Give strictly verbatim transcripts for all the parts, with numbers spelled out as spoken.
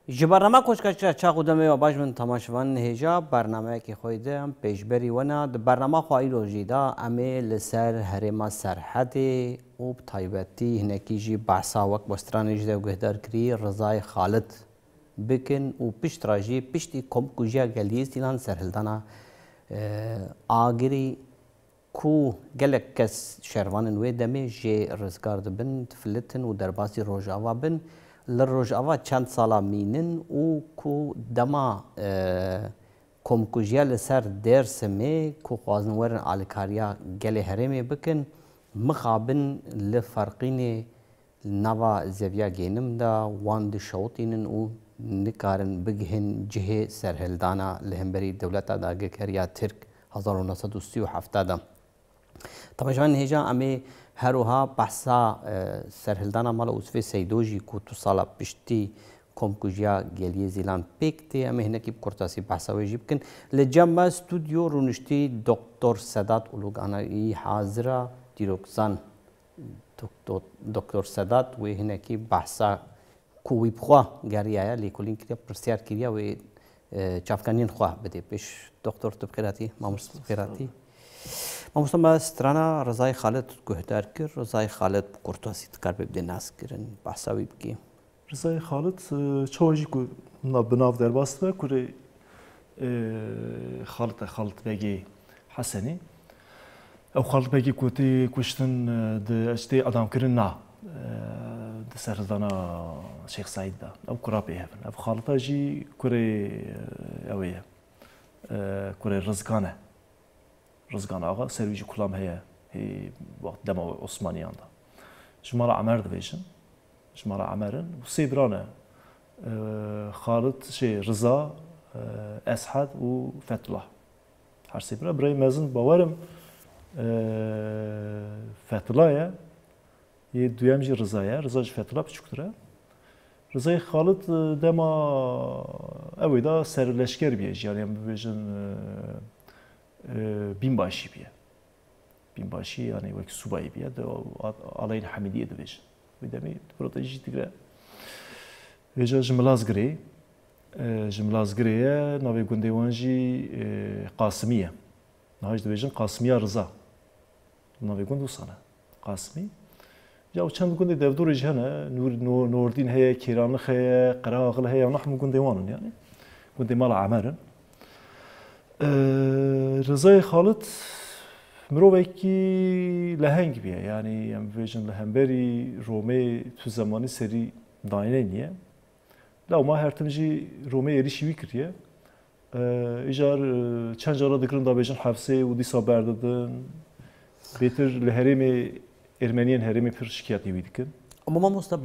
ji barnama koçka çax û demê ve baş bin temaşevan hêja bernameyekê xwe de em pêşberî wana di bernama xwe îro jî da em ê li ser herêma Serhedê û bi taybetî hinekî jî behsa wek westranê ji de guhdar kirî Rizayê Xalid bikin û piştre jî piştî komkujiya Geliyîstînan serhildana agirî ku gelek kes şervanên wê demê jê rizgar dibin, difilitin û derbasî Rojava bin. Li Rojava çend sala mînin û ku dema komkujiya li ser Dêrsimê ku xwazin werin alîkariya gelê herêmê bikin, mixabin li ferqînê nava zeviya gênim da wan dişewitînin û nikarin bigihin cihê serhildana li hemberî dewleta dagirkeriya Tirk hezar û nî sed û sî û hefta de. Temaşevan hêja em ê herwiha behsa serhildana mala Usfê Seydû jî ku tu sala piştî komkujiya Geliyê Zîlan pêk tê em ê hinekî bi kurtasî behsa wê jî bikin. Li cem me stûdyo rûniştî Doktor Sedat Uluganayî hazira dîrokzan Doktor Sedat wê hinekî behsa ku wî bixwe geriya lêkolîn kiriye pirsyar kiriye wê çavkaniyên xwe bidê pêş. Doktor tu bi xêr hatî, mamoste bi xêr hatî. Mamoste me strana Rizayê Xalid guhdar kir. Rizayê Xalid bi kurtasî dikar pê bidê naskirin behsa wî bikî. Rizayê Xalid çawa jî ku bi nav derbas dibe kurê Xalid e Xalidbegê Hesenî ew Xalidbegê ku tê kuştin di eştê adamkirin na di serhildana Şêx Saîd da ew kura pê hevin. Ev Xalida jî kurê ew ê ye kurê Rizgan e. Rizgan ağa servî jî kulam heye dema Osmaniyan da. Ji mala Emer dibêjin. Ji mala Emerin sê biran e. Xalid şey Riza, Eshed û Fethullah. Her sê bira birayê mezin bawerim Fethullah ye. Yê duyem jî Riza ye. Riza ji Fethullah biçûktir e. Rizayê Xalid dema ew ê da serleşker biye jî yani em bibêjin binbaşî biye. Binbaşî yani wek subayî biye de alayên Hemîdiyê dibêjin. Wê demê protejî digre. Hêja ji Milazgirê ji Milazgirê ye navê gundê wan jî Qasimî ye. Niha jî dibêjin Qasimiya Riza. Navê gund wisa ne. Qasimî. Ya çend gundê devdorê jî hene. Nurdîn heye, Kêranlix heye, Qirağil heye. Ew hemû gundê wan in yani. Gundê mala Emerin. Rizayê Xalid mirovekî leheng biye yani em bibêjin li hemberî Romê tu zemanî serî dayînê niye. Lewma her tim jî Romê êrişî wî kiriye. Îjar çend cara dikirin da bêjin hefsê û dîsa berdidin. Bêtir li herêmê Ermeniyên herêmê pir şikayetî wî dikin. Ama mamoste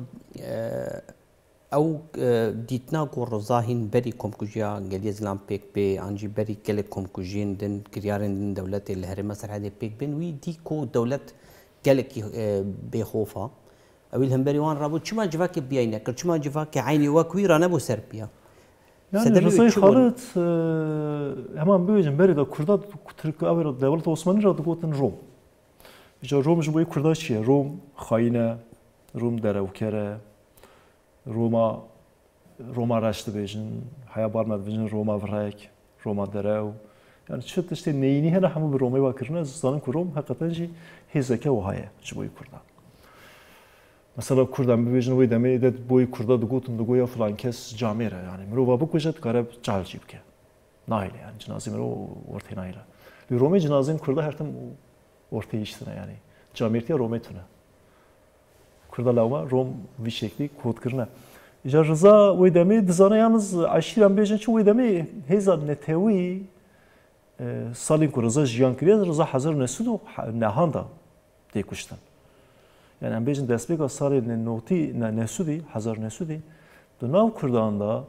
ew dîtina ku Riza hîn berî komkujiya Geliyê Zîlan pêk bê an jî berî gelek komkujiyên din kiryarên din dewletê li herêma Serhedê pêk bên wî dî ku dewlet gelekî bêxofa ew li hemberî wan rabû çima civakê biyayî nekir çima civakê eynî wek wî ranebû ser piya. Yani Rizayê Xalid heman bibêjin berê da Kurda ew dewleta Osmanî ra digotin Rom. Îja Rom ji bo Kurda çi ye? Rom xayîn e, Rom derewker e. Roma Roma reş dibêjin, heya bar me dibêjin Roma virek, Roma derew. Yani çi tiştê neyînî hene hemû bi Romê wa kirine zanin ku Rom heqeten jî hêzeke wiha ye ji bo Kurda. Mesela Kurdan bibêjin wê demê de boyê Kurda digotin digoya filan kes camê re yani mirova bikuje dikare cehil jî bike. Nahile yani cinazê mirov ortê nahile. Li Romê cinazên Kurda her tim ortê îştine yani. Camêrtiya Romê tune. Kurda lawma Rom vî şeklî kodkirine. Îja Riza wê demê dizane yalnız eşîran bêjin çi wê demê hêza netewî salên ku Riza jiyan kiriye Riza hezar û nî sed û nehan da tê kuştin. Yani em bêjin destpêka salê notî nesûdî hezar nesûdî di nav Kurdan da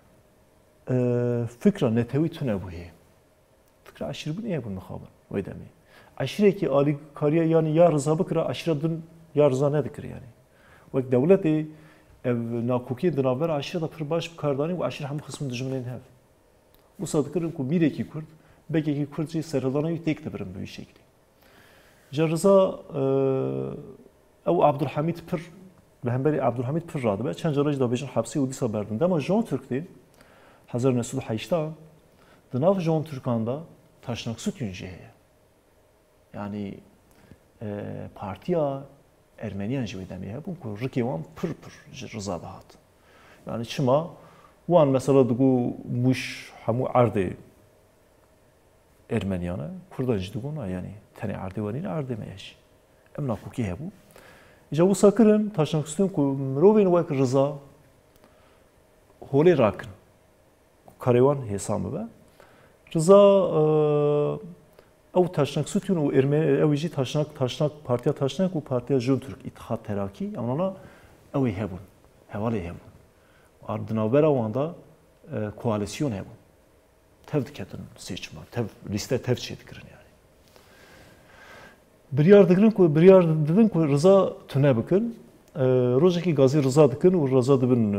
fikra netewî tune bûye. Fikra eşîrbûnê ye bûn mixabin wê demê. Eşîrekî alîkariya yani ya Riza bikire eşîra din ya Riza nedikir yani. Wek dewletê ev nakokiyên di navbera eşîra da pir baş bikardanî û eşîra hemû xismin dijminên hev. Wisa dikirin ku mîrekî Kurd, bekekî Kurd jî serhildana wî têk dibirin bi vî şeklî. Ji Riza ew Abdulhamîd pir لهمبری عبدالحمید پر راده به چند جراج دابیجن حبسی و دیسا بردن دما جان ترک دی هزار و نهصد و هشت دناف جان ترکاندا taşnak süt yünceği. Yani e, partiya Ermeniyan gibi demeye bu ku rıkevan pır pır rıza bahat. Yani çıma o an mesela dugu muş hamu ardı Ermeniyana Kurdancı duguna yani tane ardı var yine ardı meyeş. Emna ku ki bu. İşte bu sakırın taşnak sütün ku mrovin vak rıza hole rakın. Karevan hesabı be. Rıza ev taşnak sütün o Ermeni ev izi taşnak taşnak partiya taşnak o partiya Jön Türk İttihat Terakki ama ona ev hebun hevale hebun ardına vera onda koalisyon hebun tevdik edin seçim var tev liste tevcih edilir yani bir yer dikirin ku bir yer dedin ku Rıza tüne bakın rojaki gazi Rıza dikin o Rıza dibin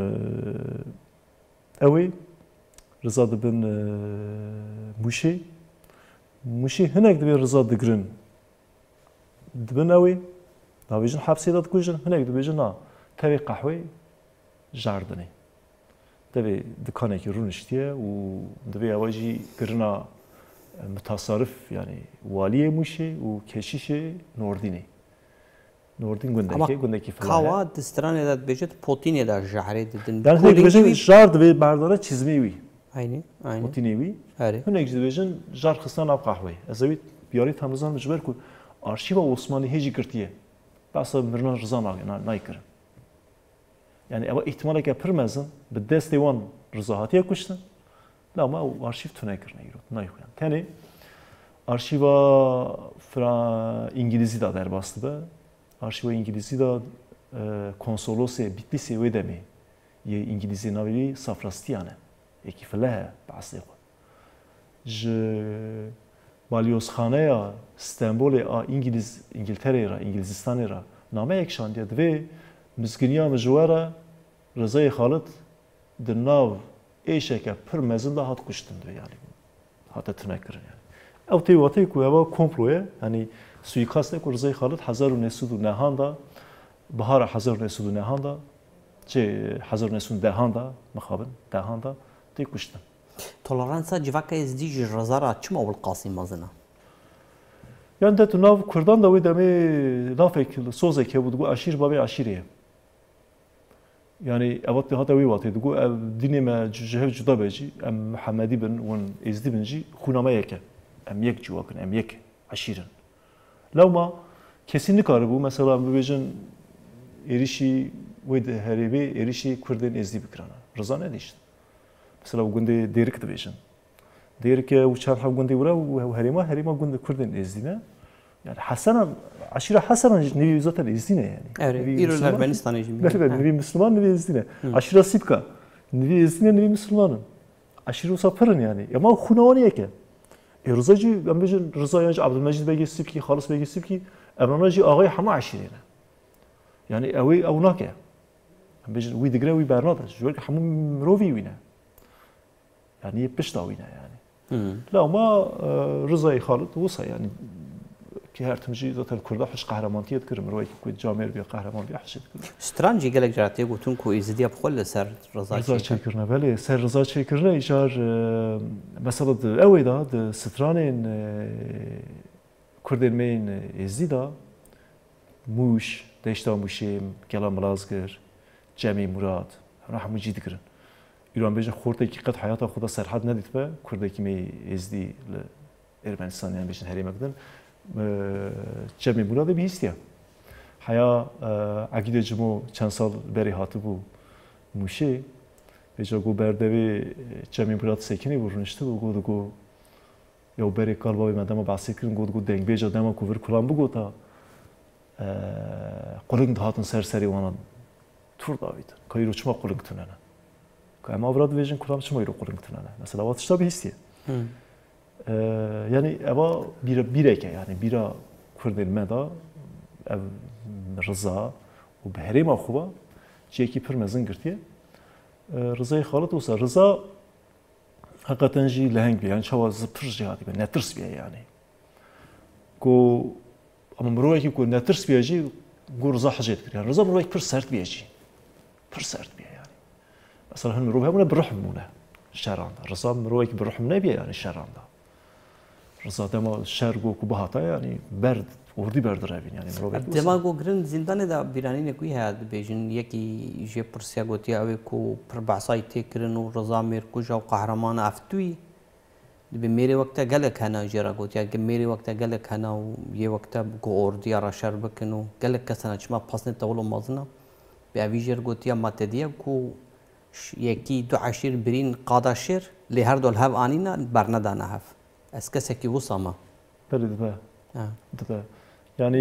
evi Rıza dibin muşi muşi hinek dibe Rıza dikirin dibin evi davijin hapsi da dikujin hinek dibijin na tevi kahve jardini tevi dükkaneki run iştiye o dibe avaji girna mutasarrif yani valiye muşi o keşişi nordini Nordin gündeki gündeki falan. Kava distran eder bejet Putin eder jahre dedin. Yani hnek bejen jard ve bardana çizmeyi. Aynı, aynı. Putinevi. Hare. Hnek bejen jar xistan ab kahve. Azavit biyari tamrizan mecbur ku arşiva Osmanlı heci kirtiye. Basa mirna Rıza naykır. Yani eva ihtimale ki pirmezin bi dest devan Rıza hatiye kuştun. Ama o arşiv tünekir neyro. Nayxu yani. Tani arşiva fra İngilizi da derbastı be. Arşiva İngilizce da e, konsolose Bitlis'e ve demi. Ye İngilizce navivi Safrastiyane. Eki felehe bahsi. Je balyozxaneya İstanbul'e a İngiliz İngiltere'ye İngilizistan'e name ekşandiye ve mizginiya mecvara Rıza'yı Halit dinav eşeke pır mezinde hat kuştundu yani. Hatta tünekir yani. Ev teyvatı ku eva komploya yani suikast ku Rıza'yı Halit Hazar ve Nesud nehanda bahara Hazar ve Nesud nehanda çe Hazar ve Nesud dehanda mekhabin dehanda tey kuştun. Toleransa civaka ezdici Rıza'ra çim avul Qasım mazına. Yani de tunav Kurdan da ve demi lafek sozek ya bu aşir babi aşiriye. Yani evet hatta ve vatı bu dinime cehev juda beji em Muhammedi bin ve ezdi binci xunama yeke. Em yek civakın em yek aşirin. Lama kesinlik arı bu mesela mübecin erişi ve de heribi erişi Kurdun ezdi bikrana. Rıza ne işte. Mesela bu günde derik de bejin. Derik ya uçan ha günde vura ve herima herima günde Kurdun ezdine. Yani Hasan aşire Hasan nevi zaten ezdine yani. Evet. İran Ermenistan'ı jimi. Evet, nevi Müslüman nevi ezdine. Aşire Sipka. Nevi ezdine nevi Müslümanın. Aşire usapırın yani. Ama xunavani yeke. E Rıza'cı, ben bejin Rıza yani Abdülmecid Bey Sipki, Halis Bey Sipki, Emranacı ağay hama aşirine. Yani evi evnake. Ben bejin uy digre uy bernada. Jüvel ki hamu mrovi uyna. Yani yepmiş da uyna yani. La ama Rıza'yı Halit olsa yani ki her tümcü zaten Kurda hoş kahramantiyet kırım. Rıvayı ki camiyer bir kahraman bir haşet kırım. Stranci gelek jaratiye gutun ku izdiya bxol ser Rıza Rıza çekirne beli. Ser Rıza çekirne icar mesela de evi da de stranın Kurdelmeyin ezdi da Muş, Deşta Muşim, Gela Malazgir, Cemi Murad, rahmu ciddi kırın. İran bejin xorta ki qat hayata xuda serhat nedit be Kurdaki me ezdi Ermenistan yani bejin herime gidin. Cemi Murad'ı bir istiyor. Haya akide cimo çand sal beri hatı bu Muşi ve jago berdevi Cemi Murad sekini vurunuştu bu godu go ya beri kalba ve madama bahsetkirin godu go deng beja dema kuvur kulan bu gota qoling dağıtın serseri ona tur davit kayır uçma qoling tunana ama avrad vejin kulan uçma yürü qoling tunana mesela vatışta bir istiyor. Yani eva bir bir eke yani bira Kurdilme da ev Rıza o behrema xuba çeki pirmezin girtiye Rıza'yı Halit olsa Rıza hakikaten ji leheng bir yani çava zıpır cihadi be netirs bir yani ko ama mroya ki ko netirs bir ji گو رضا حجت کرد رضا مروی پر سرد بیچی پر سرد بیه یعنی مثلا هم مروی همونه بروح مونه شران دا رضا مروی که بروح نبیه یعنی شران دا رضا دما شر گو کو بهاتا یعنی برد وردی برد روین یعنی مروی دما گو گرن زندان دا بیرانی نکوی هاد بیجن یکی جه پرسیا گوتی اوی کو پر بعصای تکرن و رضا میر کجا و قهرمان افتوی به میری وقتا گلک هنا جرا گوتی که میری وقتا گلک هنا و یه وقتا گو اردی را شر بکنو گلک کسنا چما پاسن تولو مازنا به اوی جر گوتی ما تدیا کو یکی دو عشیر برین قادا شیر لی هر دول هف آنینا برندانه هف از کسی که وصما بله دبا دبا یعنی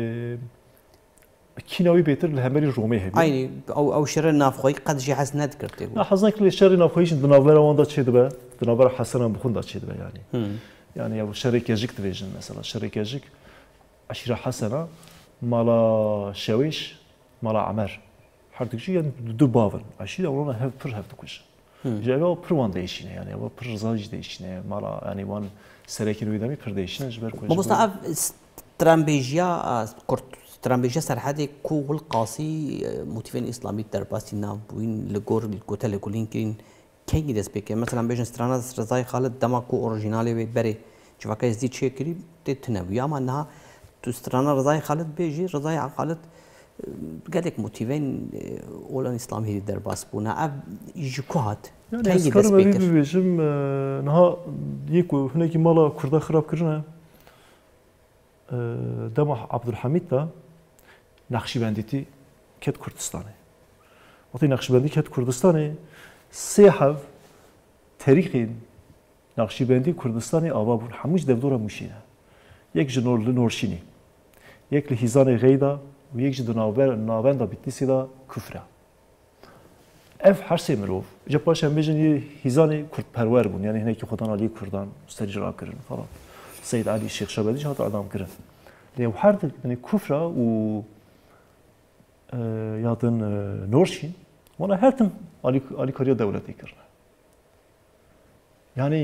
کیناوی بهتر لهمری رومی هبی عینی او او شر نافخوی قد جی حس ند کرده نه حزنک لی شر نافخویش دناور واندا چه دبا دناور حسن هم بخوندا چه دبا یعنی یعنی او شرکه جک دویجن مثلا شرکه جک عشیره حسنه مالا شویش مالا عمر هر دوشی یعنی دو باون عشیره اونا هف پر هف دوکش جاوا پر وان دیشینه یعنی او پر زاج دیشینه مالا یعنی وان سرکی روی دمی پر دیشینه جبر کوش مگوستا اف استرامبیجیا کورت استرامبیجیا سرحدی کوغل قاسی موتیفین اسلامی در باسی نام بوین لگور لگوتل لگولین کین کی دست بکه مثلا بیشتر استرانا رضای خالد دما کو اورجینالی وید بری جواکه ازدی چه کری تتنوی اما نه تو استرانا رضای خالد بیجی رضای خالد قالك موتيفين اولان اسلامي در باس بونا اب يجكوهات يعني اسكار ما بيجم نها يكو هناك مالا كردا خراب كرنا دما عبد الحميد تا نقشبنديتي كت كردستاني وقتی نقشبندی کت کردستانی سه تاریخ نقشبندی کردستانی آوا بود هموش دفتر موشینه یک جنور لنورشینی یک لحیزان غیدا و یک جد ناور ناوندا بیتیسی دا کفره. اف هر سه مروف. جا پاش هم بیشتر یه هیزانی کرد پرور بود یعنی هنری که خودان علی کردان مستری جرا کردن فلان. سید علی شیخ شبادی شات آدم کردن. لیو هر دل یعنی کفره و یادن نورشین. وانا هر تم علی علی کاریا دولتی کردن. یعنی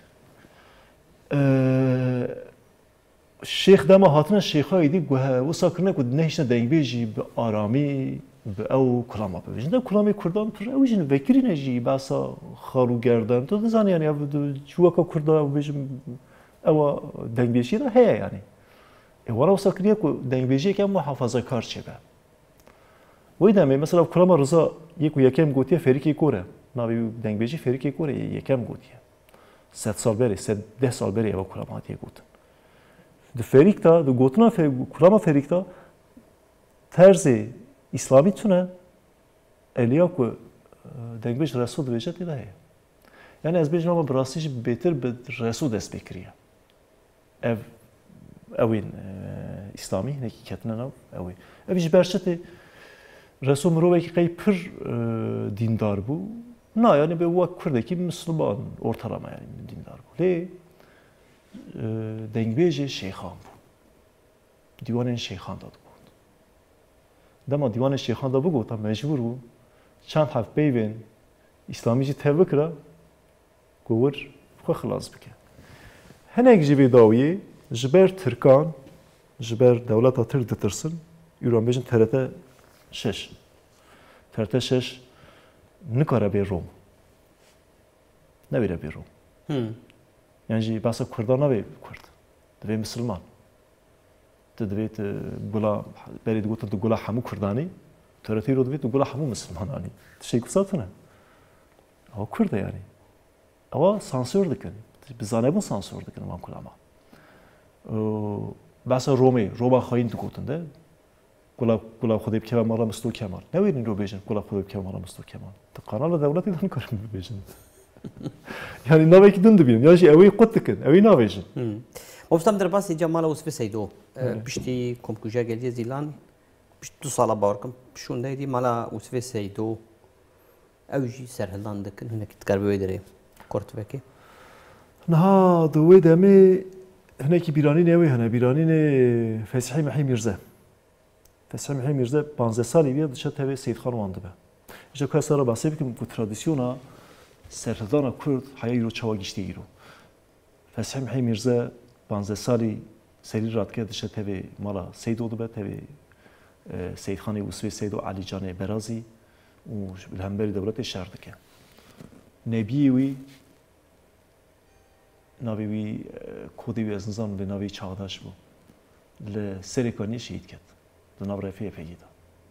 شیخ دما هاتن شیخای دی گوه و ساکرنه کود نهیشن دنگبیجی به آرامی به او کلام آب بیشن. ده کلامی کردان پر اویشن وکری نجی باسا خالو گردن. تو دزانی یعنی اب چوکا کردا بیشم او دنگبیجی را هیا یعنی. ایوارا و ساکریه کو دنگبیجی که محافظه کار چه به. ویدم مثلا کلام رضا یک و یکم گوتیه فریکی کوره. ناوی دنگبیجی فریکی کوره یکم گوتیه. ست سال بری ست ده سال بری او کلام هاتیه گوتن. د فریکتا د گوتنا کلام فریکتا طرز اسلامی تونه الیا کو دنگبیج رسول دویجه دیده هی یعنی از بیش ما براسیش بهتر به رسول دست بکریه او اوین اسلامی نکی کتنه نو اوی اویش برشته رسول مروی که قی پر دیندار بو نه یعنی به وقت کرده که مسلمان ortalama yani دیندار بو لی دنگبیج شیخان بود دیوان شیخان داد بود دما دیوان شیخان داد بگو تا مجبور بود چند هفت بیوین اسلامیجی تبه کرد گور خو خلاص بکن هنگ جیبی داویه جبر ترکان جبر دولت ترک دترسن ایران بیشن ترته شش ترته شش نکاره بی روم نبیره بی روم یعنی باسا کردان نبی کرد دوی مسلمان دویت گلا برید گوتن تو گلا همو کردانی ترتی رو دویت گلا همو مسلمانانی شیء کساتونه او کرده یعنی او سانسور دکن بزانه بون سانسور دکن مام کلاما باسا رومی روما خاین تو گوتن ده گلا گلا خودی که مالا مستو کمال نویدین رو بیشن گلا خودی که مالا مستو کمال تو قانون دولتی دان کارم بیشن yani navê ki din dibînin ya jî ew ê qut dikin ew ê navêjin. Mostam derbasî cemala Yusufê Seydo piştî komkuja geliye Zîlan pişt du sala bawer kim pişûn dî mala Yusufê Seydo ew jî serhildan dikin hinekî dikar bi wê derê kurtvekê. Niha di wê demê hinekî bîranînê ew ê hene bîranînê Fesihî Mihî Mîrze. Fesihî Mihî Mîrze panzdeh salî bîye diçe tevê Seydxan wan dibe. Ji ku ez ra basê bikim ku tradisyona سرهدان کرد حیای رو چوا گشتی ایرو. فسحیم حی میرزا پانزده سالی سری راد کرد شد تبی مالا سید اودو به تبی سید خان یوسفی سید و علی جان برازی و الهمبری دولت شهر دکه نبی وی ناوی وی کودی وی از نظام ل ناوی چهادش بود ل سریکانی شهید کرد دو ناو رفیع پیدا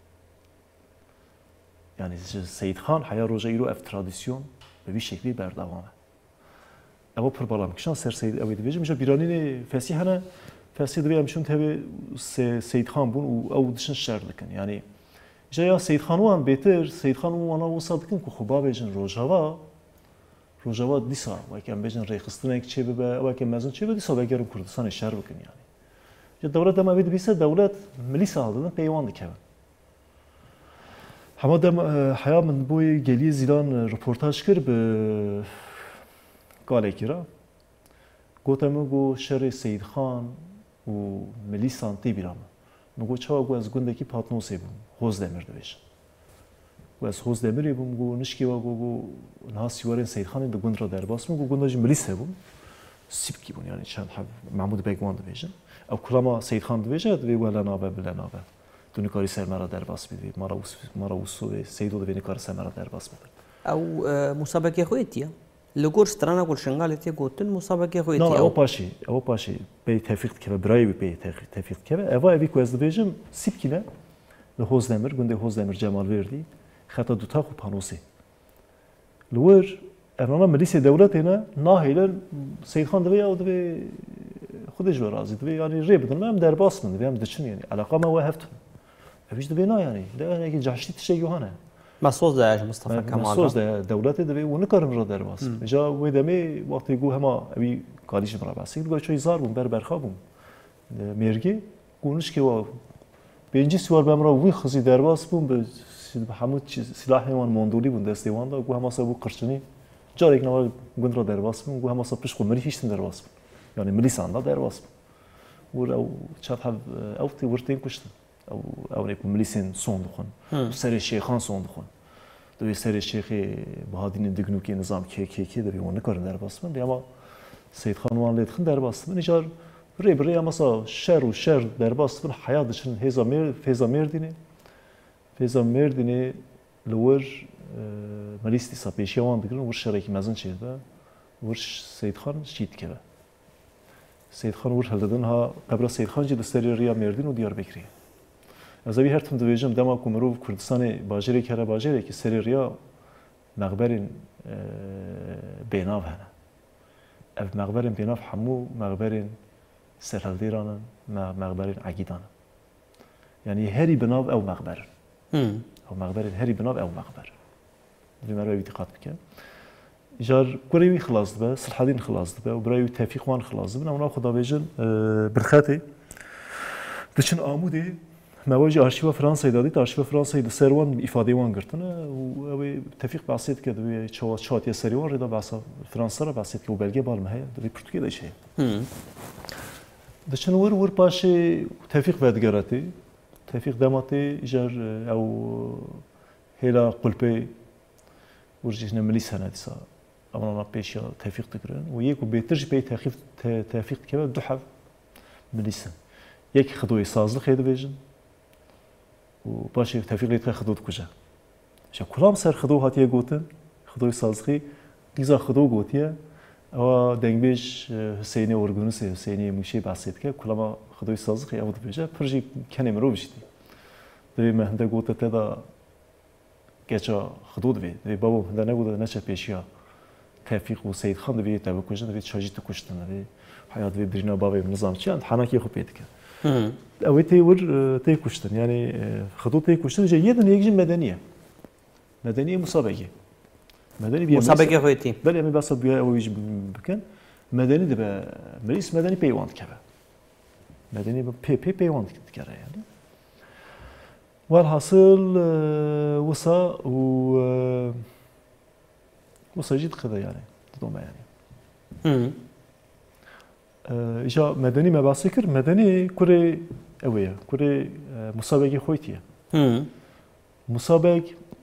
یعنی سید خان حیا روزه ایرو اف ترادیسیون به وی شکلی بردوامه اما پر بالام کشان سر سید اوید ویجم جا بیرانی فسیح هنه فسیح دوی امشون تبی سید خان بون و او دشن شر دکن یعنی جا سید خان وان بهتر سید خان وان وصل دکن که خوبا بیجن روزهوا روزهوا دیسا و که بیجن ریخستن یک چه به و که مزن چه به دیسا بگیرم کردستان شر بکن یعنی جا دولت دم اوید بیسه دولت ملی سال دادن پیوان دکن همه دم حیا من بوی گلی زیلان رپورتاج کرد به قاله کیرا گفتم گو شر سید خان و ملی سانتی بیرام مگو چه گو از گنده کی پاتنوسی بوم حوز دمر دویش گو از حوز دمری بوم گو نشکی و گو گو نهاسیوارن سید خان دو گند را در باس مگو گنداج ملی سبوم سیب کی بون یعنی چند حب محمود بیگمان دویشن او کلاما سید خان دویشه دوی ولا نابه بلا نابه دونی کاری سر مرا در باس بیدی مرا وس مرا وسو سیدو دوی کار سر مرا در باس بیدی او مسابقه خویتیه لگور سترانه کل شنگالتی گوتن مسابقه خویتی. نه او پاشی او پاشی به تفیق که برای به تفیق که اوا اوی کوز دویجم سیب کیله لحوز نمر گنده حوز نمر جمال وردی خطا دوتا خو پانوسی لور ارنا ملیس دولت اینا نه هیلن سید خان دوی او دوی خودش برازی دوی یعنی ری بدن من در باس من دویم دچن یعنی علاقه ما وهفت اویش دوی نه یعنی ده یکی جاشتی تشی یوهانه مسعود داعش مصطفى كمال مسعود دولت دوی و نکارم را در باس جا و دمی وقتی گو هما اوی کالیش مرا باسی گو چای زار بوم بر برخابم مرگی گونش که و بینجی سوار بمرا وی خزی در باس بوم به همون سلاح وان موندولی بوم دستی وان دا گو هما سبو قرچنی جا یک نوع گند را در باس بوم گو هما سب پیش خو مری هیچ در باس یعنی ملی ساندا در باس و او چات حب او تی ورتین کشت او او نیک ملیسین سون دخون سر شیخان سون دخون دوی سر شیخ بهادین دگنوکی نظام کی کی کی دوی اون نکردن در باس من اما سید خان وان لید خن در باس من اجار ری بری اما سا شر و شر در باس من حیاتشون هزا مر فیزا مردینه فیزا مردینه لور ملیستی سا پیشی وان دگرن ور شرکی مزن چید ور سید خان شید که سید خان ور هل دادن ها قبل سید خان جد سری ریا مردین و دیار بکری از اوی هر تم دویجم دما کومرو کردستان باجری که را باجری که سری ریا مقبرین بیناو هنه اف مقبرین بیناو همو مقبرین سرهلدیرانن مقبرین عقیدانن یعنی هری بناو او مقبر او مقبرین هری بناو او مقبر دوی مرا اوی دقت بکن جار قريبي خلاص دبا صلح الدين خلاص دبا وبرايو توفيق وان خلاص دبا انا خدا بيجن برخاتي دشن آمودي مواجه ارشیو فرانسوی دادید ارشیو فرانسوی د سروان ifade وان گرتنه و اوی توفیق بحثید که دوی چهار چهار سریوان ردا بحث فرانسه را بحثید که بلگه بالمه دوی پرتغال دشه دشن ور ور باش توفیق بدگراتی توفیق دماتی جار او هلا قلبي ورجينا مليس هنا ديسا أمرنا بيشيا توفيق تكرن وياكو بيترج بي توفيق توفيق كذا دحف مليسن ياك خدوي سازل خيد بيجن وباشي توفيق ليت خدود كوجا شا كلام سر خدو هاتيه قوتن خدوي سازخي إذا خدو قوتيه أو دنبيش حسيني ورغونس حسيني مشي بحثيت كه كلام خدوي سازخي أود بيجا برجي كني مرو بيشتي دبي مهنده قوته تدا گچا خدود وی وی بابا هنده نبوده نچه پیشیا توفیق و سید خان دوی تبع کشتن وی چاجی تو کشتن وی حیات وی برینا بابا نظام چیان حناکی خوب پیدا کرد اوی تی ور تی کشتن یعنی خدود تی کشتن جا یه دنیا یکجن مدنیه مدنیه مسابقه مدنی بیا مسابقه خویتی بله امی بس بیا اویج بکن مدنی ده به مریس مدنی پیوند کرد مدنی پی پی پیوند کرد یعنی والحاصل وصا و وصا جد خذا يعني تضمع يعني إجا مدني ما باسكر مدني كوري أويا كوري مسابقة خويتية مسابق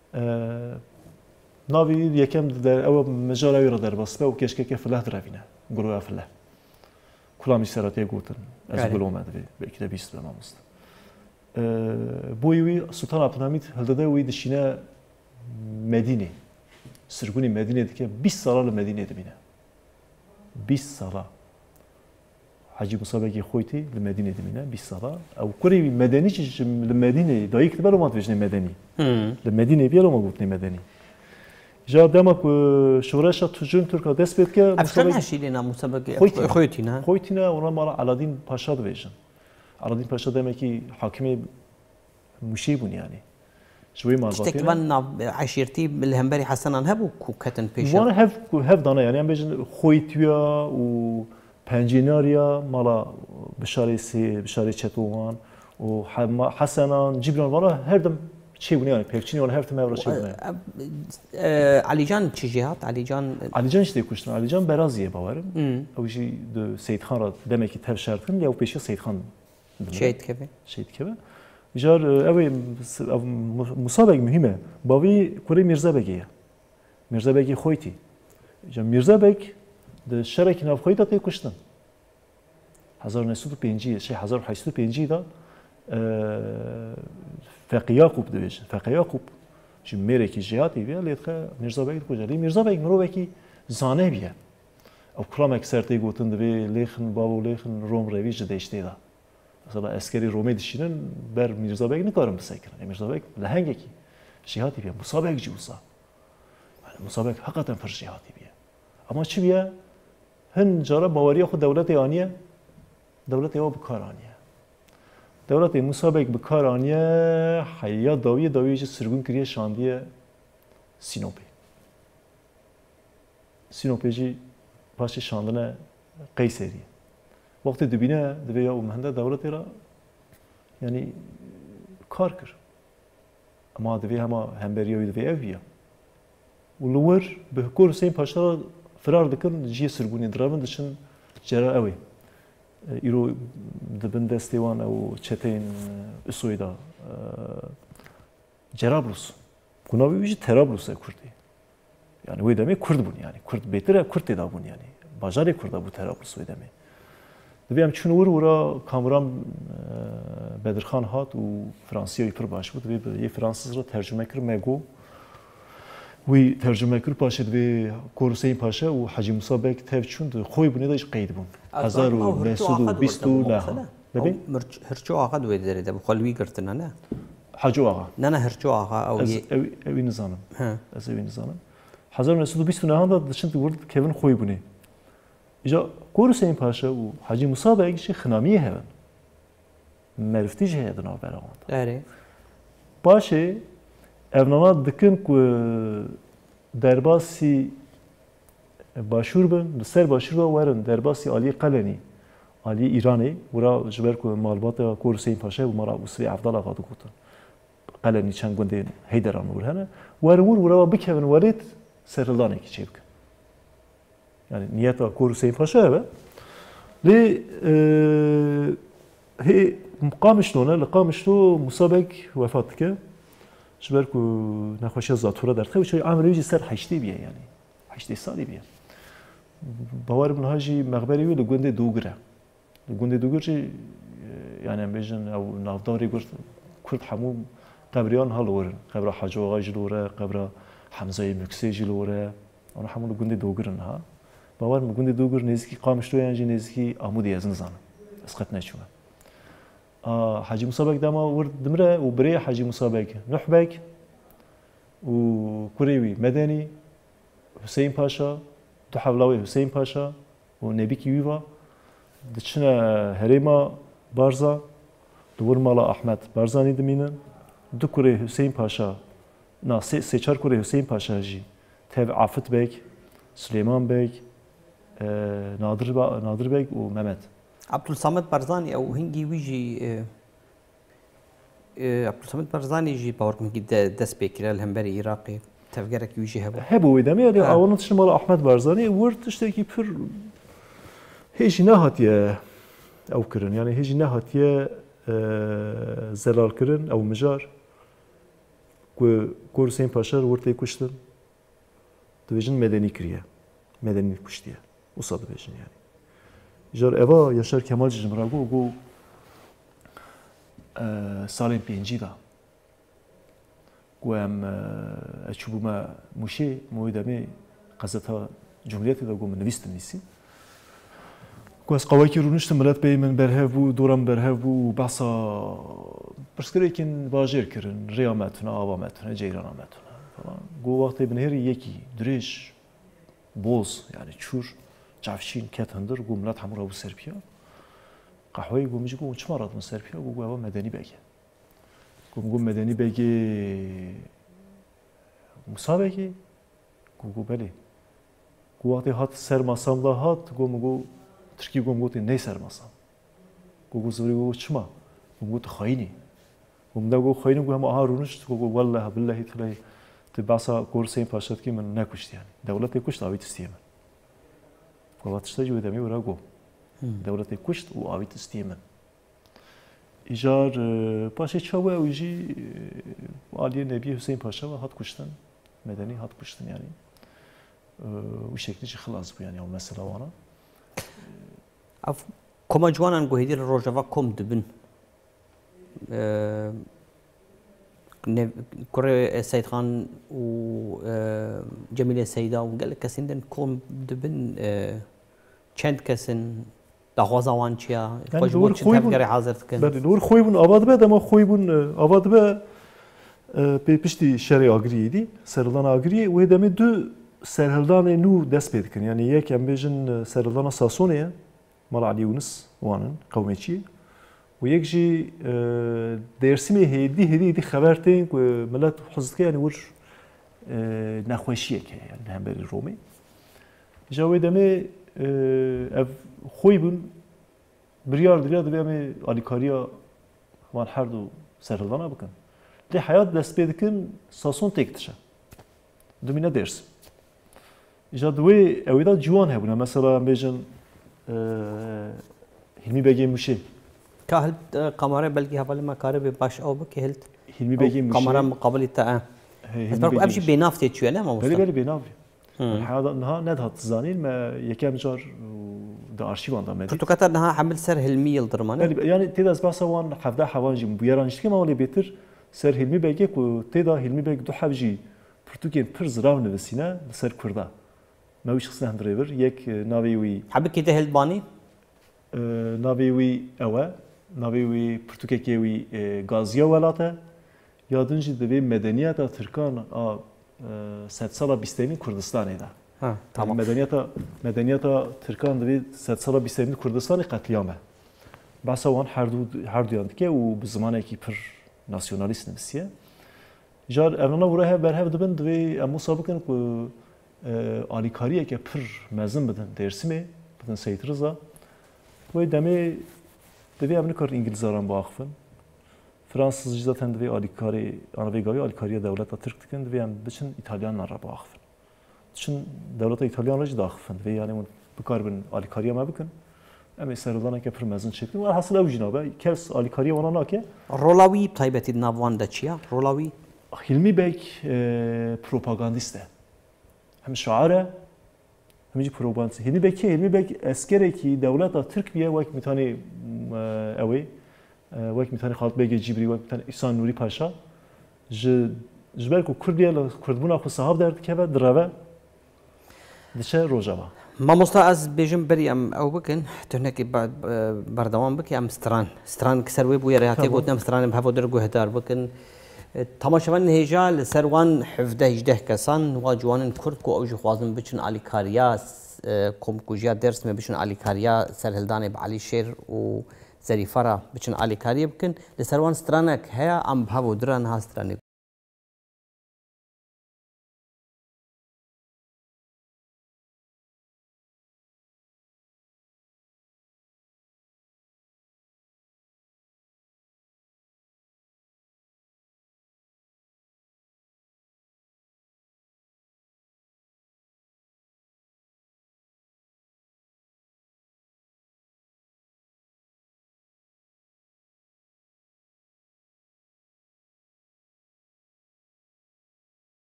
ناوي يكمل در أو مجال أوي در بس بو كيش كيف فله درافينا قولوا فله كلام يسرات يقولون أز قولوا ما دري بكده بيست بما مست بوی وی سلطان عبدالحمید هلداده وی دشینه مدینه سرگونی مدینه دیگه بیست ساله مدینه دمینه بیست ساله حاجی موسی بگی خویتی لمدینه دمینه بیست ساله او کری مدنی چیز لمدینه دایی که برام آتویجنه مدنی لمدینه بیارم آگوتنی مدنی جا دمک شورش تجربه ترکا دست بید که افشان هشیلینا موسی بگی خویتی نه خویتی نه اونا مال علادین پاشا دویجن علادین پاشا دمکی حاکم مشی بون یعنی شوی مال باطنه تقریبا عشیرتی الهمبری حسنان هبو کوکتن پیش وانا هف هف دانه یعنی هم بیشتر خویتیا و پنجیناریا مالا بشاری سی بشاری چتوان و حسنان جبران والا هر دم چی بونی یعنی پیچینی والا هر تم هر چی بونی علی جان چی جهات علی جان علی جان چی کشتن علی جان برازیه باورم اوجی دو سید خان را دمکی تر شرطن یا پیشی سید خان شهید که شهید که جار اوی مسابقه مهمه باوی کره میرزا بگیه میرزا بگی خویتی جا میرزا بگ د شرک ناف خویتا تی کشتن هزار و نهصد و پنجی شی هزار و هشتصد و پنجی دا فقی یعقوب دویش فقی یعقوب چی میره کی جهاتی بیا لیت خا میرزا بگ کجا لی میرزا بگ مرو بکی زانه بیا او کلام اکثرتی گوتن دوی لیخن بابو لیخن روم رویج دیشتی دا مثلا اسکری رومی دشینن بر میرزا بگ نکارم بسکن میرزا بگ لهنگی کی جهاتی بیا مسابق جوسا مسابق حقیقتا پر جهاتی بیا اما چی بیا هن جارا باوری خود دولت آنیه دولت یا بکار آنیه دولت مسابق بکار آنیه حیا داوی داوی چه سرگون کریه شاندیه سینوپی سینوپی جی باش شاندنه قیصری وقتی دبینه دبیا و مهنده دولت را یعنی کار کر اما دبی همه همبریوی دبی اویا ولور به کور سین پاشا فرار دکن جی سرگونی درابن دشن جرا اوی ایرو دبن دستیوان او چتین اسویدا جرابلس کناوی ویژه ترابلسه کردی یعنی وی دمی کرد بون یعنی کرد بهتره کرد دا بون یعنی باجاری کرد بو ترابلس وی دمی دبیم چون ور ورا کامران بدرخان هات و فرانسیایی پر باش بود دبی یه فرانسیز رو ترجمه کرد مگو وی ترجمه کرد پاشه دوی کورسین پاشه و حاجی موسی بگ تف چون خوی بونی داش قید بون هزار و نهصد و بیست و نه ببین هرچو آقا دوی داره ده بخالوی گرتنا نه حاجو آقا نه نه هرچو آقا او از اوی نزانم از اوی نزانم هزار و نهصد و بیست و نه دا دشن ورد کیون خوی بونی ایجا کورسین پاشه و حاجی موسی بگ چی خنامیه هون مرفتی جه دنا برآمد آره باشه evnana dikin ku derbasî başûr bin li ser başûr ve werin derbasî Alî Qelenî Alî İranê wira ji ber ku malbata Kor Hüseyin Paşa û mara Usvê Evdala xwe digutin Qelenî çend gundên Heyderan wir hene werin wir wira bikevin welêt serhildanekî çê bikin yani niyeta Kor Hüseyin Paşa hebe lê hê qamişlo ne li qamişlo Musa Beg wefat dike شبر کو نخوشی زاتورا در خیلی چای عمری سر هشتی بیه یعنی هشتی سالی بیه باور من هاجی مقبری وی لگونده دوگره لگونده دوگر چی یعنی بیشتر او نافداری گرد کرد همون قبریان حال ورن قبر حاج آقا جلوره قبر حمزه مکسی جلوره آن همون لگونده دوگرن ها باور من لگونده دوگر نزدیکی قامشتو یعنی نزدیکی آمودی از نزان اسقط نشونه حاجی موسی بگ دما ورد دمره و بری حاجی موسی بگ نوح بگ و کوریوی مدنی حسین پاشا دو حولاوی حسین پاشا و نبی کیویوا دچنا هریما بارزا دور مالا احمد بارزانی دمینن دو کوری حسین پاشا نه سه سه چهار کوری حسین پاشا جی تب عافت بگ سلیمان بگ نادر با نادر بگ و محمد عبدالصمد برزانی او هنگی ویجی عبدالصمد برزانی جی باورک میگی دست بکره الهمبری عراقی تفکرک ویجی هبو هبو ویدمی یعنی اولا تشن مال احمد برزانی ورد تشتکی پر هیچی نهاتیه او کرن یعنی هیچی نهاتیه زلال کرن او مجار که کور حسین پاشا ورد کشتن دویجن مدنی کریه مدنی کشتیه وصاد دویجن یعنی جار اوا یاشار کمال جمراگو گو سالên pêncî da ku em çûbûme mûşê mûyê demê qezeta Cumhuriyetê de ku min nivîstin nîsî ku ez qewekî rûniştim milet pê min berhev bû dora min berhev bû û behsa pirsgirêkên bajêr kirin rêya me tune ava me tune ceyrana me tune falan ku wextê binêrî yekî dirêj boz yani çûr çavşîn ket hindir ku milet hemû rabû serpiya qehweyê ku min jî got çima radibin serpiya ku ewa medenî bek e ku min got medenî bekê Musa bekê ku got belê ku wextê hat ser masam da hat ku min got Tirkî ku min gotê ney ser masam ku got zirî got çima ku min got xayînî ku min de got xayînî ku hema aha rûnişt ku got wellahi billehî tileyî tu behsa kursên paşetkî min nekuşt yani dewletê kuşt avî tistiyê min ku tişta jî wê demê were got dewletê kuşt û avî tistiyê min îjar paşê çawa ew jî aliyê Nebiyê Hüseyin Paşa ve hat kuştin medenî hat kuştin yani wî şeklî jî xilas bû yani ew mesela wana ev koma ciwanan guhêdî li rojava kom dibin kurê Seydxan û Cemîlê Seyda û gelek kesên din kom dibin çend kesin daxwaza wan çi ya xwe ji bo çi tevgerê hazir dikin belê li wir xwe bûn ava dibe dema xwe bûn ava dibe pê piştî şerê agiriyê dî serhildana agiriyê wê demê du serhildanê nû dest pê dikin yani yek em bêjin serhildana Sasonê ye mala Elî Yûnus wanin qewmekçî û yek jî Dêrsimê hêdî hêdî hêdî xeber tên ku millet hez dike yani wir nexweşiyek heye yani li hemberî Romê îja wê demê ev xwe bûn biryar diriya dibe em ê alîkariya wan her du serhildana bikin lê heyat dest pê dikin Sason têk dişe dimîne Dêrsim îja di wê ew ê de ciwan hebûne mesela em bêjin Hilmî Begê Mûşê ka hilt qamara belkî hevalê me karibê baş ew bike hilt Hilmî Begê Mûşê qamara muqabilê te ez ber ku ev jî bênav tê çûye ne mamosta belê belê bênav heyata niha nedihat zanîn me yekem car di arşîvan da me pirtûketa niha hemil ser Hilmî Yıldırım'a ne yani têda ez behsa wan hevdeh hevan jî bûyeran jî dike ma walê bêtir ser Hilmî Begê ku têda Hilmî Beg du hev jî pirtûkên pir zirav nivîsîne li ser Kurda me wî xistin hundirê bir yek navê wî hebikê te hilbanî navê wî ew e navê wî pirtûkekê wî Gaziya Welat e ya din jî divê medeniyeta Tirkan a sed sala bîstêmî Kurdistanê de tamam medeniyeta medeniyeta Tirkan divê sed sala bîstêmî Kurdistanê qetliyam e behsa wan her du her duyan dike û bi zimanekî pir nasyonalîst nivîsiye jar evnana were hev berhev dibin divê em wisa bikin ku alîkariyeke pir mezin bidin Dêrsimê bidin Seyid Riza wê demê divê em nikar îngilîzaran biaxivin Fransız jî zaten divê alîkarî ana vê gavê alîkariya dewleta Tirk dikin divê em biçin İtalyanan re biaxivin diçin dewleta İtalyan re jî daxivin divê yani bikarbin alîkariya me bikin em ê serhildaneke pir mezin çêkin û hesil ew jî nabe kes alîkariya wana nake rola wî taybetî di nav wan de çi ya rola wî Hilmî Beg propagandîst e hem şair e hem jî propagandîst Hilmî Beg kê Hilmî Beg eskerekî dewleta Tirk bûye wek mitanê ew ê wek mitanê Xalit Begê Cibrî wek mitanê İhsan Nûrî Paşa ji ji ber ku Kurdiya li Kurdbûna xwe sahav derdikeve direve diçe Rojava mamosta ez bêjim berî em ew bikin tunekî berdewam bike em stran stran ki ser wê bûye rêhatê gotin em stranê hevodar guhdar bikin tamaşevanên hêja li ser wan hevdeh hejdeh kesan wa ciwanin Kurd ku ew jî xwazin biçin alîkariya komkujiya Dêrsimê biçin alîkariya serhildanê bi Elîşêr û Zerîfa re biçin alîkariyê bikin li ser wan stranek heye em bi hevodira niha stranê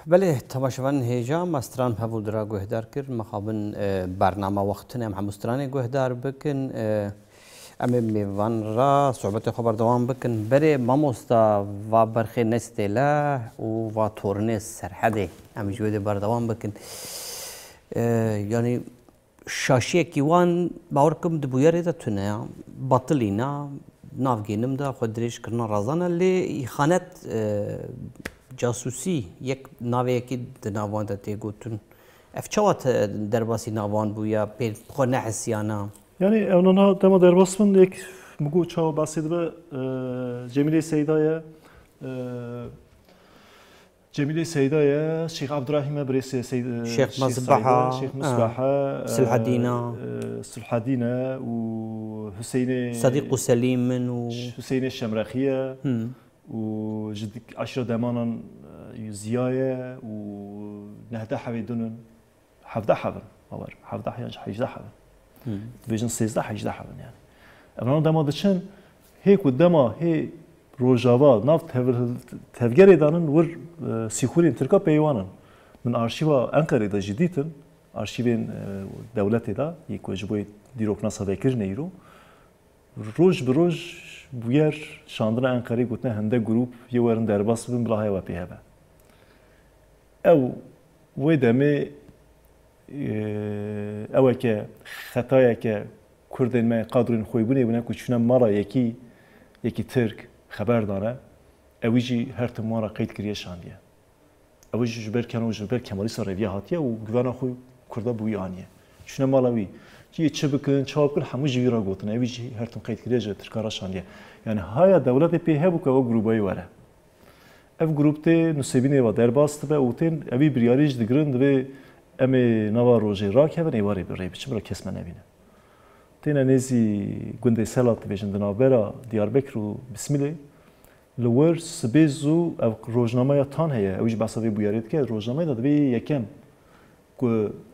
بله تماشاوان هیجا مستران هفودرا گوهدار کرد مخابن برنامه وقتنا هم مستران گوهدار بکن ام میوان را صحبت خبر دوام بکن بره ماموستا و برخی نستلا و تورنس سرحده ام جوید بردوام بکن یعنی شاشیه کیوان باورکم دبویاری دا تونه باطلینا نافگینم دا خود دریش کرنا رازانه لی خانت جاسوسی یک ناوی کی دناوان دا تیگوتون اف چوات درباسی ناوان بویا پیر خو نحسیانا yani evnana dema derbasmın ek mugu çağı bahsedip Cemile Seyda'ya Cemile Seyda'ya Şeyh Abdurrahim'e birisi Şeyh Mazbaha Şeyh Mazbaha Sülhadina Sülhadina و Hüseyin'e صديق سليم من و Hüseyin'e Şemrahiye و جد عشرة دمانا زياية و نهدا حبيدون حفظة حبن باور حفظة حيان حيجدا حبن فيجن سيزدا حيجدا حبن يعني أنا دما دشن هيك ودما هي روجاوا ناف تفجر دانن ور سيخورين تركا بيوانن من أرشيفا أنقرة دا جديدن أرشيفين دولة دا يكوجبوي ديروكناسا بكر نيرو روج بروج بویر شاندن انقره گوتنه هنده گروپ یه ورن درباس بین بلاهای و پیه با. او و دمی اوه که خطایی که کردن ما قادرین خوی بونه بونه کچونه مارا یکی یکی ترک خبر داره اویجی هر تم مارا قید کریه شاندیه. اویجی جبر کنه و جبر کمالی سراویه هاتیه و گوانه خوی کرده بوی آنیه. چونه مالاوی چی چه بکن چه بکن همه جوی را گوتن اویجی هر تم قید کریه جه ترکارا شاندیه. يعني هاي دولة بيها بوكا وجروباي ورا. اف جروبتي نسيبيني و درباست به اوتين ابي برياريج دگرند به امي نوا روجي راك هبن ايواري بري بچ برا كسمه نبينه. تينا نزي گوندي سلات بيجن دنابرا دياربكر بسم الله لور سبيزو او روجنامه تان هي اوج بسابي بوياريت که روجنامه داد بي يكم كو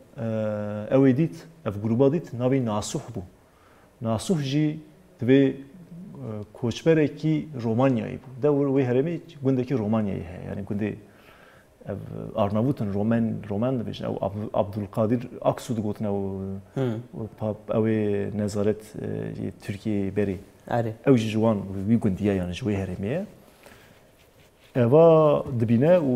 اويديت اف جروبا ديت ناوي ناسوح بو. ناسوح جي دبي کوچبره کی رومانیایی بود. دور وی هرمی گنده کی رومانیایی هست. یعنی گنده آرناووتن رومان رومان نبیشن او عبدالقادر اکسود گوتن او پاپ او نظارت ترکیه بری. آره. او جوان وی گندیه یعنی جوی هرمیه. اوا دبینه و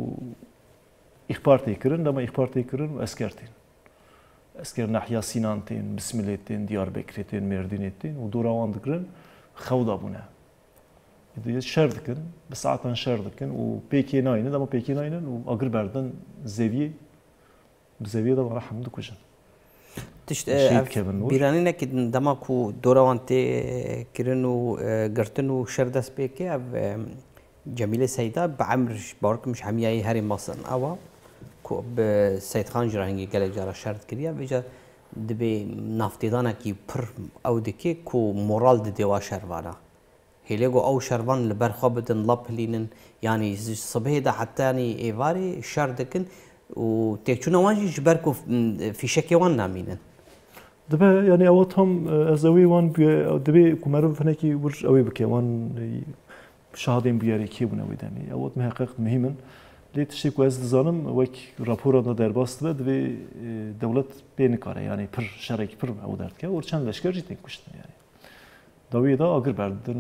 اخبار تکرن دما اخبار تکرن و اسکرتین. اسکر نحیا سینان تین، بسم الله تین، دیاربکر تین، مردین تین و دوراوان دکرن. خوض أبونا. إذا شر ذكر بس عطان شر ذكر وبيكي ناينن ده ما بيكي ناينن وأقرب بردن زاوية بزاوية ده راح عمود كوجن. تشت بيراني نكيد دماغو دوراوانتي كيرنو قرتنو شر دس بيكي أو جميلة سيدة بعمر بارك مش حمياي هاري مصر أوا كو بسيد خان جراهنجي قال جرا شر كريا بيجا دبی نافتیدانه کی پر او دکی کو مورال د دیوا شروانه هیلگو او شروان لبر خوابتن لابلینن یعنی صبح ده حتی یعنی ایواری شر دکن و تکچونه وانجی جبرکو فی شکی وان نامینن دبی یعنی اوت هم از اوی وان بی دبی کمرم فنکی ورج اوی بکی وان شهادیم بیاری کی بونه ویدمی اوت محقق مهمن لیت شیک وز دزانم وک راپوران در باست بد و دولت بین کاره یعنی پر شرک پر او درد که اور چند لشکر جیت نکشتن یعنی داوی دا اگر بردن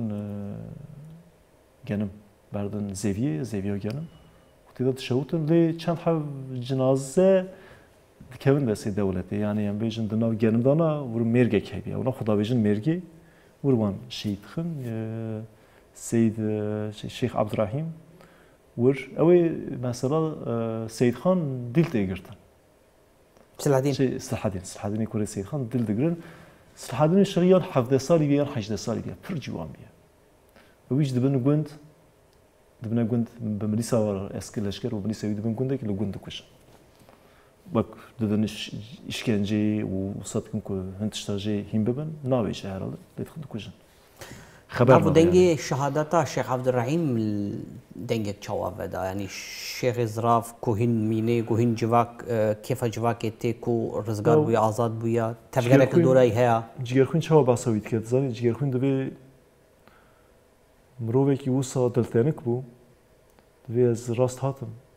گنم بردن زویه زویه گنم وقتی تشوتن لی چند حو جنازه کهون دستی دولتی یعنی ام بیشن دناو گنم دانا ور مرگه کی بیا اونا خدا بیشن مرگی وروان شهید خن سید شیخ عبدالرحیم ور اوی مثلا سید خان دل تیگرتن. سلحدین. سلحدین سلحدینی کوری سید خان دل تیگرن. سلحدین شریان هفده سالی بیان هجده سالی بیا پر جوان بیا. اویش دبن گوند دبن گوند بملیسا و اسکل لشکر و بملیسا وی دبن گونده که لگوند کش. بک دبن işkence و صدقم که هنتشتاجی هم ببن ناویش هراله لیت کشن. خبر دنگی شهادتا شیخ عبدالرحیم دنگی چوافه دا یعنی شیخ زراف کوهین مینه کوهین جواک کیف جواک تی کو رزگار بویا آزاد بویا تفکر که دورای هیا جگرخوین چوا باسوید که زنی جگرخوین دبی مروه کی وسا دلتنک بو دبی از راست هاتم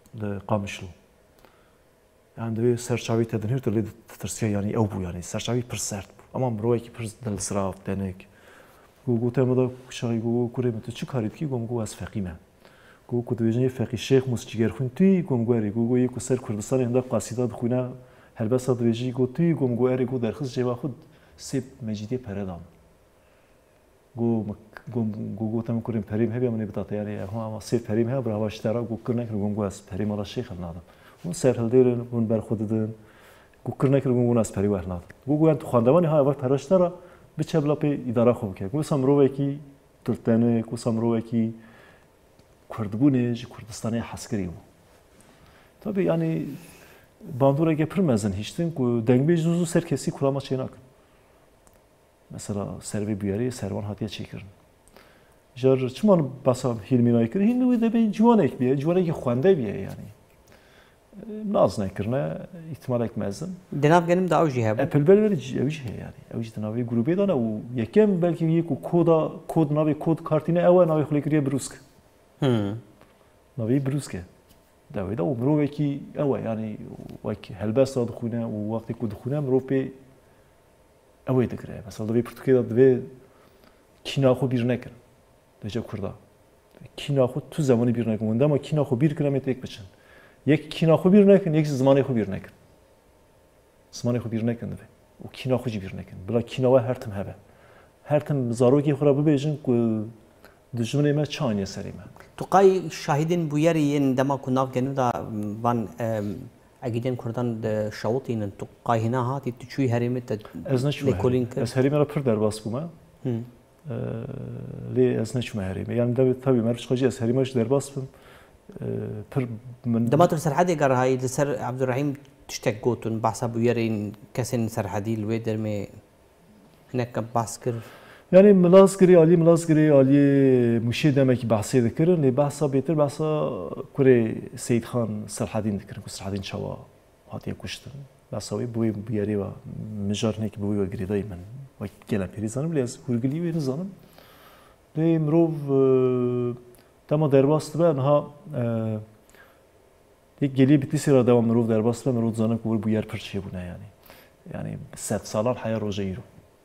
قامشلو يعني دوی سرچاوی تدنهر تلی ترسیه یعنی او بو یعنی سرچاوی پر سرد اما مروی که پر دل سراف دنک گو گو ترم دا شاقی گو کوری متو چی کارید کی گم گو از فقیمه گو کدویجنی فقی شیخ موسیقیر خون توی گم گو اری گو گو یک سر کردستان هنده قصیده بخونه هر بس دویجی گو توی گم گو اری گو درخص جوا خود سب مجیدی پردام گو گو گو گو ترم کوریم پریم هبی منی بتاعت یعنی هم سب پریم ها برای واشترا گو کرنک گم گو از پریم ala شیخ نادم اون سرحل دیرن اون بر خود دن گو کرنک رو گون از پری ورناد گو گویان تو خواندوانی ها اول پرشتره به چه بلا پی اداره خوب که گو سامروه کی ترتنه گو سامروه کی کردبونش کردستانی حسکری و tabii yani bandura getirmezden hiçtin ku dengbe zuzu ser kesi kurama çenak mesela serve büyeri servan hatiye çekirin jar çman basam hilminay kir hindu de be civan ekbiye civan ki xwende biye yani naz nekirne ihtimal ekmezdim. Denav genim da avji hebe. Apple belveri avji he yani. Avji denavi grubi dana u yekem belki yek koda kod navi kod kartine eva navi xlikriye brusk. Hmm. Navi bruske. Davi da umro veki eva yani veki helbes da dkhune u vaqti ku dkhune umro pe eva dikre. Mesela davi Portekiz'de davi kina xo bir nekir. Deja kurda. Kina xo tu zamanı bir nekir. Ama kina xo bir kilometre ek biçin. یک کینا خو بیر نکن یک زمانی خو بیر نکن زمانی خو بیر نکن دوی و کینا خو جی بیر نکن بلا کینا و هر تم هبه هر تم زاروکی خورا ببیجن که دجمنه ما چانیه سری ما تو قای شاهدین بویری این دما کناف گنو دا وان اگیدن کردن شاوتین تو قای هنا هاتی تو چوی هریمت از نشوه از هریمه را پر در باس بومه لی از نشوه هریمه یعنی دو تابی مرش خواجی از هریمهش در باس بوم دماتر سرحدي قال هاي لسر عبد الرحيم تشتك قوتن بحسب بيرين كسن سرحدي الويدر مي هناك باسكر يعني ملازقري علي ملازقري علي مشي دمك بحثي ذكر اللي بحثا بيتر بحثا كوري سيد خان سرحدين ذكر سرحدين شوا هاتي كشتن بحثا بوي بياري و مجار هيك بوي وقري دايما وكلا بيريزانم لي از هورغلي وينزانم لي مروف تمام درباست به آنها یک گلی بیتی سر دوام مرو درباست به مرو زنان کوبر بویر پرچه بونه یعنی یعنی ست سالان حیا روزه ایرو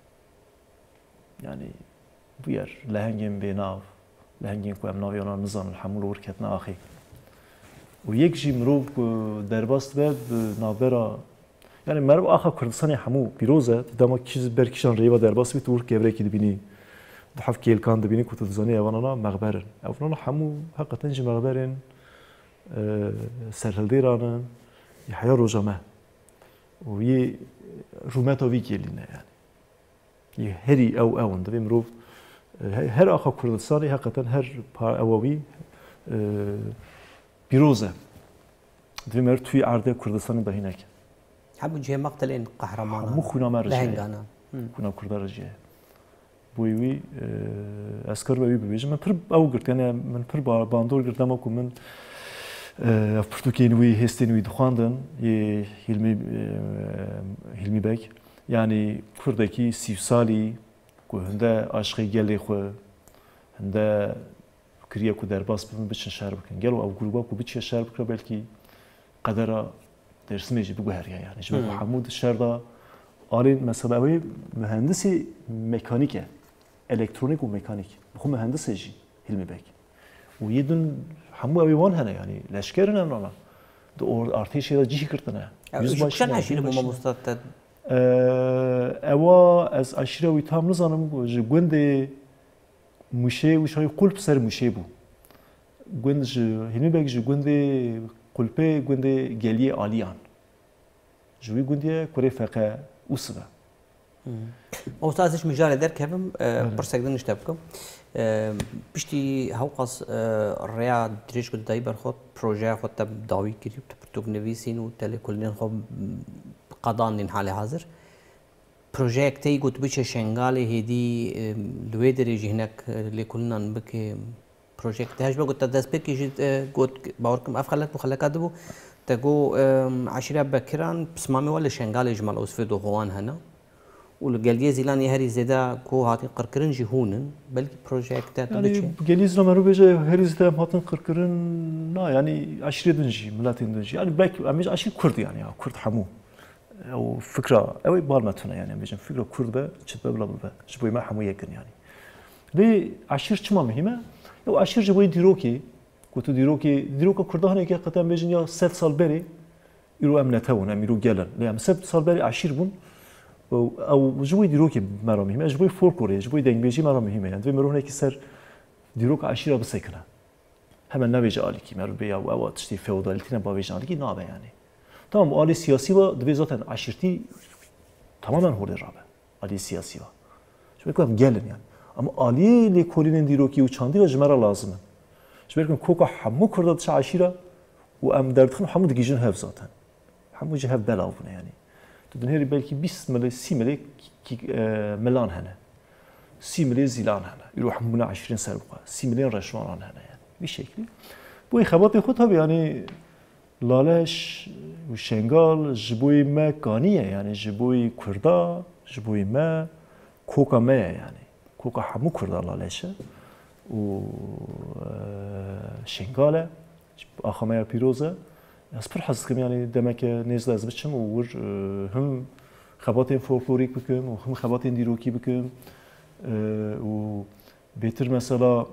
یعنی بویر لهنگیم به ناو لهنگیم که امناوی آنها نزان الحمل ورکت ناخی و یک جی مرو درباست به نابرا یعنی مرو آخر کردستانی همو بیروزه دما کیز برکشان ریوا درباست بیت ورک گبره کی دبینی دحف كيل كان دبيني كنت تزاني أولانا مغبرن أولانا حمو حقا تنجي مغبرن سرهل ديرانا يحيا روجامه وي روماتا وي كيلينا يعني يهري أو أون دبي مروف هر آخا كردستاني حقا هر أواوي بيروزة دبي مر توي عرضه كردستاني دهينك حبو جيه مقتلين قهرمانا حمو خونا مرجعه لهنگانا خونا كردا رجعه بویوی اسکار بوی ببیجم من پر او گرت یعنی من پر باندور گرتم اکو من پرتوکینوی هستینوی دخواندن یه هیلمی هیلمی بک یعنی کردکی سی سالی که هنده عاشقی گلی خو هنده کریه کو درباس ببین بچن شهر بکن گلو او گروبا کو بچه شهر بکره بلکی قدره درسمه جی بگو هریه یعنی جبه حمود شهر دا آلین مثلا اوی مهندسی مکانیکه الکترونیک و مکانیک بخو مهندس جی هیلمی بک و یه دون همو اوی وان هنه یعنی لشکرن امرانا دو ارتش دا جی کردنه yüz başına aşırı bu mamustatta اوا از aşırı وی tam نزانم جو گوند موشه و شای قلب سر موشه بو گوند هیلمی بک جو گوند قلبه گوند گلیه آلیان جوی گوندیه کره فقه اوسبه أستاذ مجال در كيفم برسكدن نشتبكم بشتي هوقص الريا دريج قد دايبر خود بروجي خود تب داوي كريب تبرتوك نفيسين وتالي كلين خود قضان حالي حاضر بروجي كتاي قد بيش شنغالي هدي لويدر يجي هناك اللي كلنا نبك بروجي كتاج بقول تدرس بك يجي قد باوركم أفخلك بخلك أدبو تقو عشرة بكران بسمامي ولا شنغالي جمال أسفيد وهوان هنا والجالية زيلاني هاري زيدا كو هاتي قركرن جهونن بل بروجكتات يعني جاليز لما رو بيجي هاري زيدا هاتن قركرن نا يعني عشرة دنجي ملاتين دنجي يعني باك أميز عشرة كرد يعني كرد حمو أو فكرة أو بالمتنا يعني بيجي فكرة كرد به شد بلا بلا جبوي ما حمو يكن يعني ليه عشرة شو ما مهمة أو عشرة جبوي ديروكي كنتو ديروكي ديروكا كردهان يجي قدام بيجي يا ست سال بري يرو أمنتهون أم يرو جلن ليه ست سال بري عشرة بون أو جبوي ديروكي مرة مهمة جبوي فولكلوري جبوي دين بيجي مرة مهمة يعني دوي مروه هيك سر ديروكا عشرة بسكنة هم النبيج آليكي مرو بيا أو أو تشتي فيوداليتنا بابيج آليكي نابه يعني تمام آلی سیاسی و دوی ذاتن عشیرتی تماما هورده رابه آلی سیاسی و شو بکنم گلن يعني اما آلی لیکولین دیروکی و چاندی و جمره لازمه شو بکنم کوکا همو کرده چه عشیره و ام دردخن همو دگیجن هف ذاتن همو جه هف بلاونه يعني تو دنهری بلکی بیست ملی سی ملی ملان هنه سی ملی زیلان هنه یرو همونا عشرين سال بقى سی ملی رشوان هنه يعني بشكلی بوی خباتی خود ها يعني لالش و شنگال جبوی ما کانیه یعنی جبوی کردا جبوی ما کوکا ما یعنی کوکا همو کردا لالشه و شنگاله آخامه پیروزه از پر حس کم یعنی دمک نیز لازم بچم و ور هم خبات فولکلوریک بکن و هم خبات دیروکی بکن و بهتر مثلا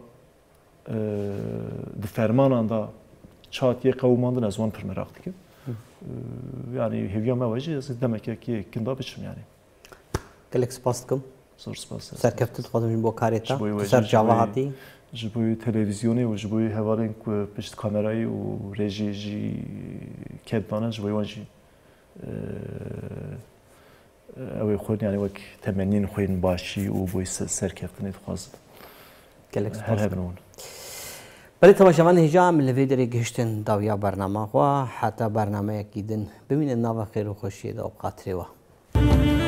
دفرمان آندا شاید یک قومان از وان پر مراقب کن يعني هيفيا ما وجه از دمك كي كندا بشم يعني كلك سباستكم صار سباس سركفت تقدم بوكاريتا سر جواهاتي جبوي تلفزيوني وجبوي هوارين بشت كاميراي وريجي جي كدانا جبوي وانجي او خود يعني وك ثمانين خوين باشي وبوي سركفتني تخاز كلك سباستكم برای تماشاوان هجام لویدری گشتن داویا برنامه و حتی برنامه یکیدن ببینید ناو خیر و خوشی دا اوقات ریوه